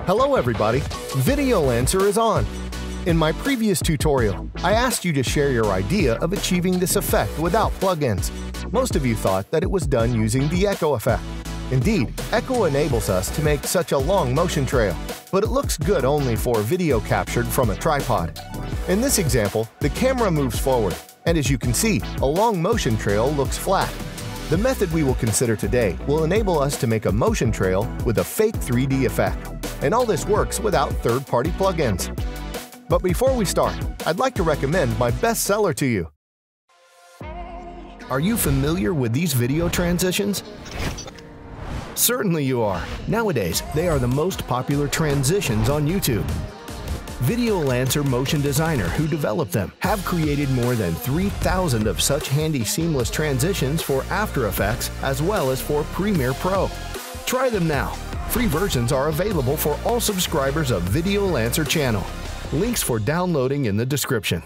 Hello everybody, Video Lancer is on. In my previous tutorial, I asked you to share your idea of achieving this effect without plugins. Most of you thought that it was done using the echo effect. Indeed, echo enables us to make such a long motion trail, but it looks good only for video captured from a tripod. In this example, the camera moves forward, and as you can see, a long motion trail looks flat. The method we will consider today will enable us to make a motion trail with a fake 3D effect, and all this works without third-party plugins. But before we start, I'd like to recommend my bestseller to you. Are you familiar with these video transitions? Certainly you are. Nowadays, they are the most popular transitions on YouTube. Video Lancer motion designer who developed them have created more than 3,000 of such handy seamless transitions for After Effects as well as for Premiere Pro. Try them now. Free versions are available for all subscribers of Video Lancer channel. Links for downloading in the description.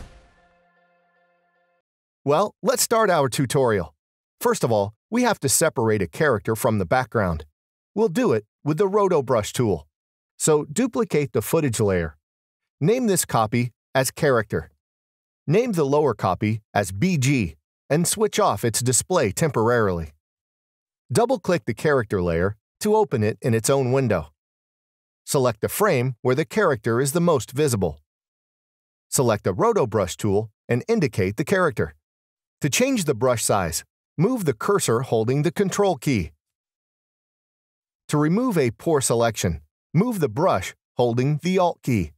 Well, let's start our tutorial. First of all, we have to separate a character from the background. We'll do it with the Roto Brush tool. So duplicate the footage layer. Name this copy as Character. Name the lower copy as BG and switch off its display temporarily. Double-click the character layer to open it in its own window. Select the frame where the character is the most visible. Select the Roto Brush tool and indicate the character. To change the brush size, move the cursor holding the Control key. To remove a poor selection, move the brush holding the Alt key.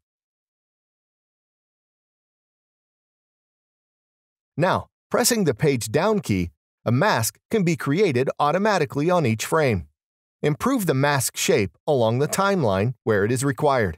Now, pressing the page down key, a mask can be created automatically on each frame. Improve the mask shape along the timeline where it is required.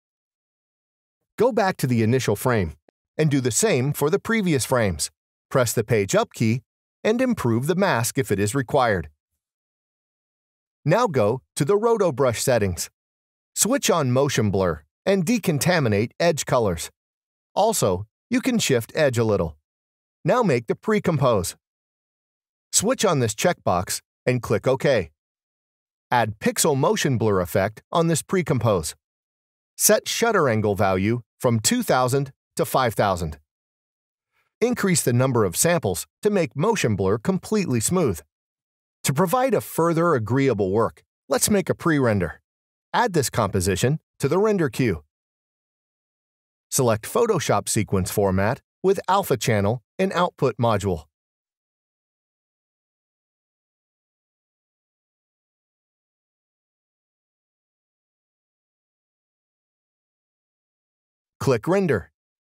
Go back to the initial frame and do the same for the previous frames. Press the page up key and improve the mask if it is required. Now go to the Roto Brush settings. Switch on Motion Blur and decontaminate edge colors. Also, you can shift edge a little. Now make the pre-compose. Switch on this checkbox and click OK. Add Pixel Motion Blur effect on this pre-compose. Set shutter angle value from 2000 to 5000. Increase the number of samples to make motion blur completely smooth. To provide a further agreeable work, let's make a pre-render. Add this composition to the render queue. Select Photoshop sequence format with alpha channel and output module. Click Render.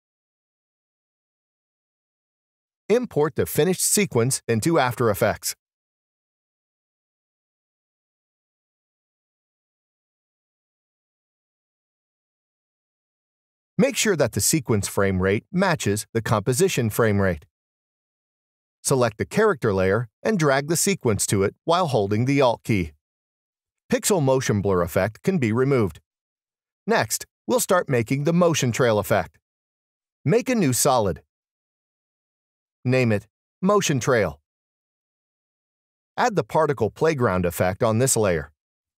Import the finished sequence into After Effects. Make sure that the sequence frame rate matches the composition frame rate. Select the character layer and drag the sequence to it while holding the Alt key. Pixel Motion Blur effect can be removed. Next, we'll start making the motion trail effect. Make a new solid. Name it Motion Trail. Add the particle playground effect on this layer.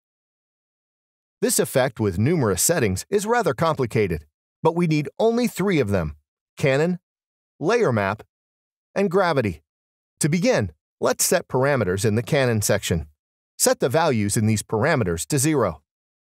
This effect with numerous settings is rather complicated, but we need only 3 of them: Canon, Layer Map, and Gravity. To begin, let's set parameters in the Canon section. Set the values in these parameters to 0.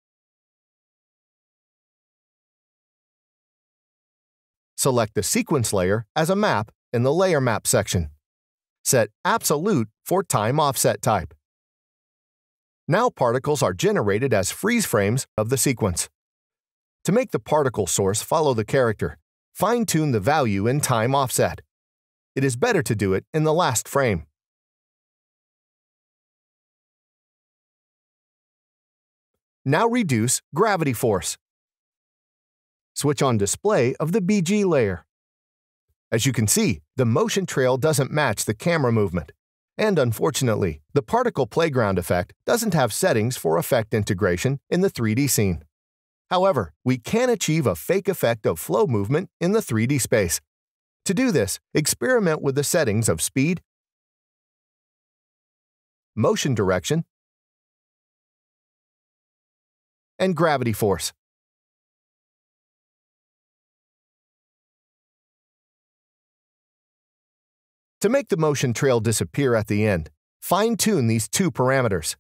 Select the sequence layer as a map in the Layer Map section. Set Absolute for time offset type. Now particles are generated as freeze frames of the sequence. To make the particle source follow the character, fine-tune the value in time offset. It is better to do it in the last frame. Now reduce gravity force. Switch on display of the BG layer. As you can see, the motion trail doesn't match the camera movement. And unfortunately, the particle playground effect doesn't have settings for effect integration in the 3D scene. However, we can achieve a fake effect of flow movement in the 3D space. To do this, experiment with the settings of speed, motion direction, and gravity force. To make the motion trail disappear at the end, fine-tune these two parameters.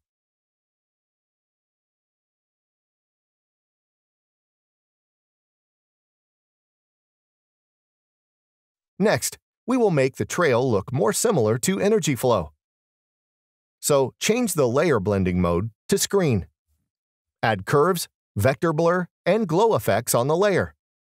Next, we will make the trail look more similar to energy flow. So change the layer blending mode to screen. Add curves, vector blur, and glow effects on the layer.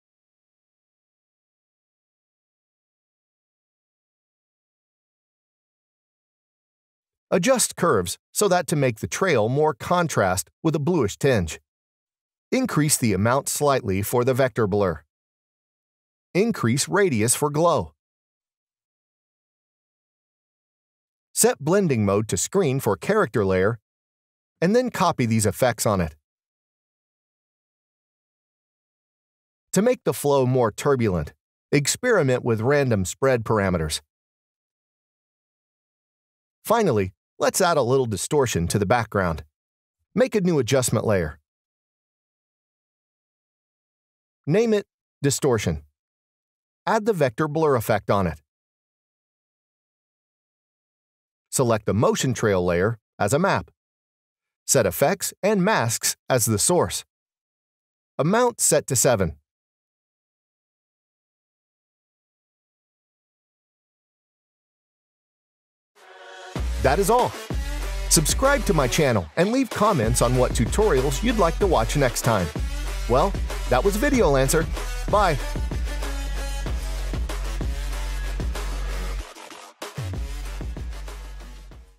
Adjust curves so that to make the trail more contrast with a bluish tinge. Increase the amount slightly for the vector blur. Increase radius for glow. Set blending mode to screen for character layer, and then copy these effects on it. To make the flow more turbulent, experiment with random spread parameters. Finally, let's add a little distortion to the background. Make a new adjustment layer. Name it Distortion. Add the vector blur effect on it. Select the motion trail layer as a map. Set effects and masks as the source. Amount set to 7. That is all. Subscribe to my channel and leave comments on what tutorials you'd like to watch next time. Well, that was Video Lancer. Bye.